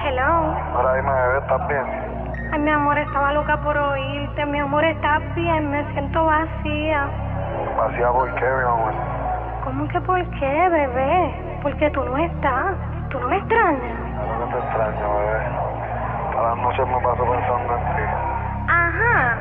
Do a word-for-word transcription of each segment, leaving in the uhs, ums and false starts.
Hello. Ahora dime, bebé, ¿estás bien? Ay, mi amor, estaba loca por oírte. Mi amor, ¿estás bien? Me siento vacía. ¿Vacía por qué, mi amor? ¿Cómo que por qué, bebé? Porque tú no estás. ¿Tú no me extrañas? Claro que te extraño, bebé. Todas las noches me paso pensando en ti. Ajá.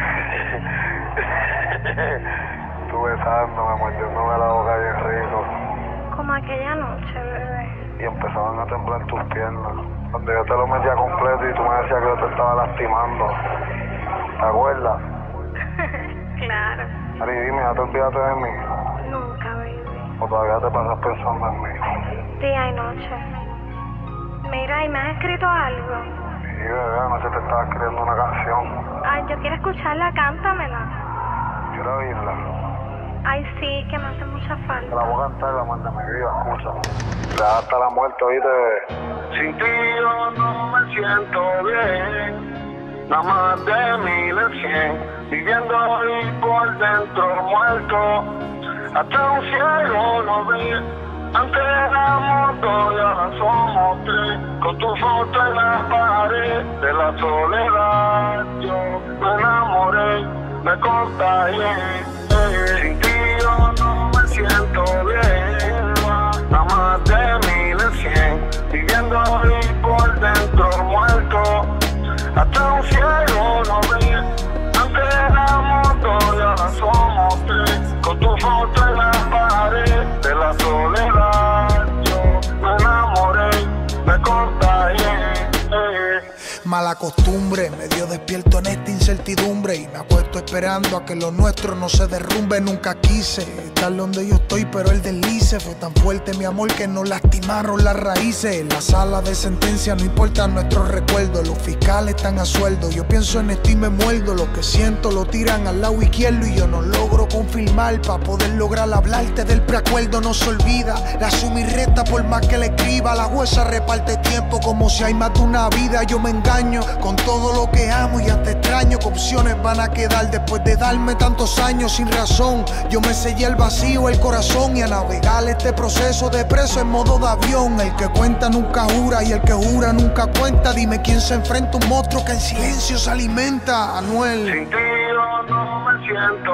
Tú besándome, mordiéndome la boca bien rico. Como aquella noche, bebé. Y empezaban a temblar tus piernas. Cuando yo te lo metía completo y tú me decías que yo te estaba lastimando. ¿Te acuerdas? Claro. Ari, dime, ¿ya te olvidaste de mí? Nunca, baby. ¿O todavía te pasas pensando en mí? Día y noche. Mira, ¿y me has escrito algo? Sí, bebé, anoche te estaba escribiendo una canción. Ay, yo quiero escucharla, cántamela. Quiero oírla. Ay, sí, que me hace mucha Te falta. la voy a cantar, la manda mi vida, escucha. Te da hasta la muerte, oíste. Sin ti yo no me siento bien. Nada más de mil en cien. Viviendo ahí por dentro muerto. Hasta un cielo no ve. Antes éramos dos y ahora somos tres. Con tu foto en la pared de la soledad. Yo me enamoré, me contagié. Eh, sin ti yo no me siento bien. Nada más de mil en cien. Viviendo ahí por dentro muerto. Hasta un cielo no ve. Antes éramos dos y ahora somos tres. Con tu foto en la pared de la soledad. Yo me enamoré, me contagié. Eh. Mala costumbre, medio despierto en esta incertidumbre y me acuesto esperando a que lo nuestro no se derrumbe. Nunca quise estar donde yo estoy, pero el deslice fue tan fuerte, mi amor, que nos lastimaron las raíces. En la sala de sentencia no importan nuestros recuerdos, los fiscales están a sueldo. Yo pienso en esto y me muerdo, lo que siento lo tiran al lado izquierdo y yo no logro confirmar. Para poder lograr hablarte del preacuerdo no se olvida, la suma y resta por más que le escriba. La jueza reparte tiempo como si hay más de una vida. Yo me engaño con todo lo que amo y hasta extraño que opciones van a quedar después de darme tantos años sin razón. Yo me sellé el vacío, el corazón, y a navegar este proceso de preso en modo de avión. El que cuenta nunca jura y el que jura nunca cuenta. Dime quién se enfrenta a un monstruo que en silencio se alimenta. Anuel. Sin ti yo no me siento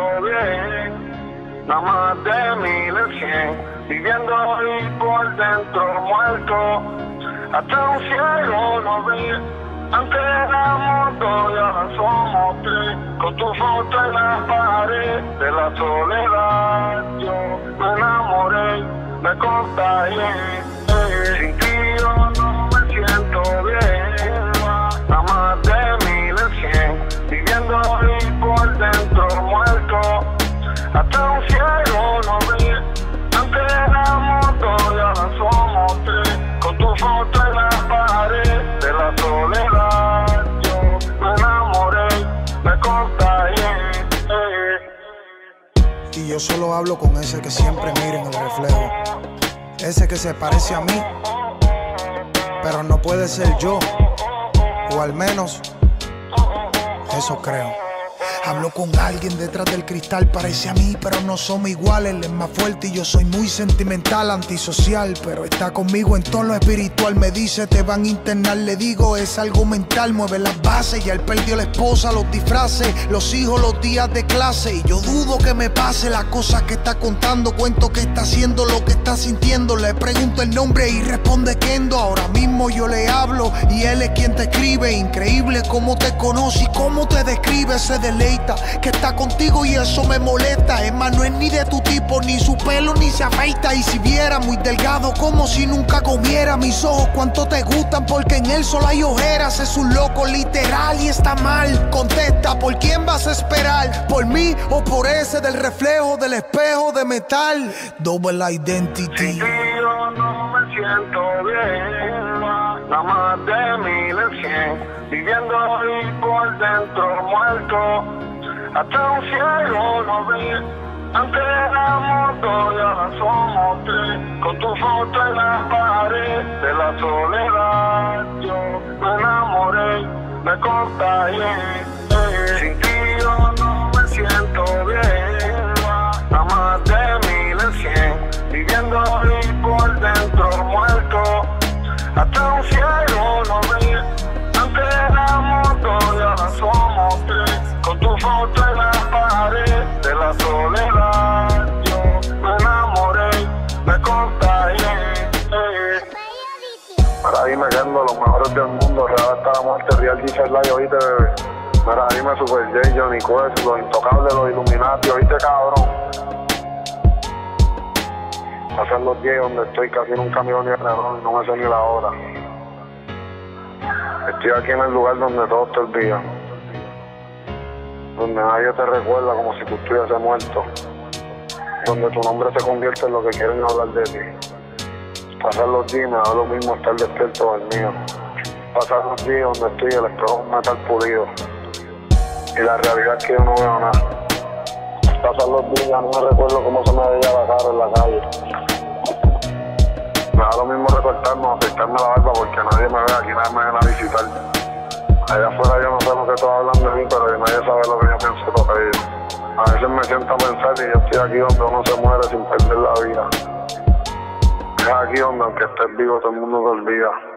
bien. Nada más de mil en cien. Viviendo ahí por dentro muerto. Hasta un cielo no ve. Antes éramos dos y ahora somos tres. Con tu foto en la pared de la soledad. Yo me enamoré, me contagié. Eh. Sin ti yo no me siento bien. Nada más de mil en cien. Viviendo ahí por dentro muerto. Hasta un cielo no ve. Antes éramos dos y ahora somos tres. Con tu foto en la pared de la soledad. Yo me enamoré, me contagié. Eh. Y yo solo hablo con ese que siempre mira en el reflejo. Ese que se parece a mí, pero no puede ser yo. O al menos, eso creo. Hablo con alguien detrás del cristal, parece a mí, pero no somos iguales. Él es más fuerte y yo soy muy sentimental, antisocial, pero está conmigo en todo lo espiritual. Me dice, te van a internar, le digo, es algo mental. Mueve las bases, ya él perdió la esposa, los disfraces, los hijos, los días de clase. Y yo dudo que me pase las cosas que está contando. Cuento que está haciendo lo que está sintiendo. Le pregunto el nombre y responde Kendo. Ahora mismo yo le hablo y él es quien te escribe. Increíble cómo te conoce y cómo te describe. Se deleita que está contigo y eso me molesta. Es más, no es ni de tu tipo, ni su pelo ni se afeita. Y si viera muy delgado como si nunca comiera. Mis ojos cuánto te gustan porque en él solo hay ojeras. Es un loco literal y está mal. Contesta, ¿por quién vas a esperar? ¿Por mí o por ese del reflejo del espejo de metal? Double Identity. Sin ti yo no me siento bien. Nada más de mil en cien. Viviendo ahí por dentro muerto. Hasta un cielo no ve. Antes éramos dos y ahora somos tres. Con tu foto en la pared de la soledad. Yo me enamoré, me contagié. Eh. Sin ti yo no me siento bien. Nada más de mil en cien. Viviendo ahí por dentro muerto. hasta un cielo no ve. Antes éramos dos y ahora somos tres, con tu foto en la pared de la soledad. Yo me enamoré, me contagié. Ahora dime que ando los mejores del mundo, real hasta la muerte, real dice el live, oíste bebé. Mira, dime Super J, Johnny Quest, los intocables, los Illuminati, oíste cabrón. Pasan los días donde estoy casi en un camión y no me sé ni la hora. Estoy aquí en el lugar donde todos te olvidan, donde nadie te recuerda como si tú estuvieses muerto, donde tu nombre se convierte en lo que quieren hablar de ti. Pasar los días me da lo mismo estar despierto del mío. Pasar los días donde estoy el espejo es un metal pulido y la realidad es que yo no veo nada. Pasar los días no me recuerdo cómo se me veía la cara en la calle. Me da lo mismo recortarme o afeitarme la barba porque nadie me ve, aquí nadie me viene a visitar. Allá afuera yo no sé lo que todos hablan de mí, pero nadie sabe lo que yo pienso sobre ellos. A veces me siento a pensar y yo estoy aquí donde uno se muere sin perder la vida. Es aquí donde aunque estés vivo todo el mundo te olvida.